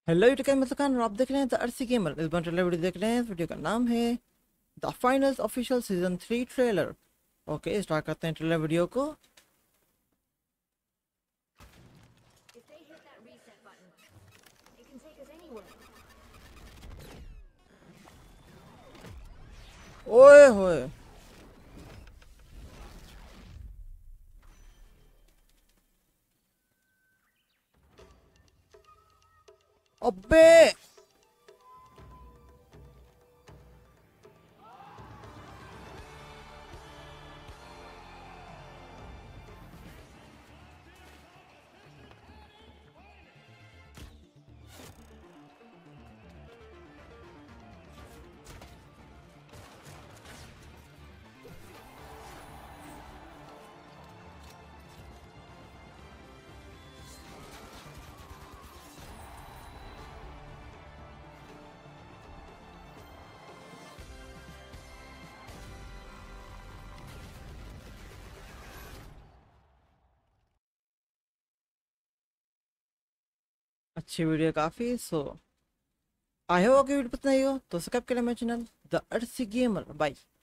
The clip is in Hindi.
हेलो यूट्यूब मतलब और आप देख रहे हैं द अर्सी गेमर। इस बार ट्रेलर वीडियो देख रहे हैं। इस वीडियो का नाम है the finals official season 3 trailer. Okay, start करते हैं ट्रेलर वीडियो को। If they hit that reset button, it can take us anywhere. ओए होए, अबे अच्छी वीडियो काफी। सो आई होप कि वीडियो पसंद आई हो तो सब्सक्राइब करें मेरे चैनल द अर्सी गेमर। बाय।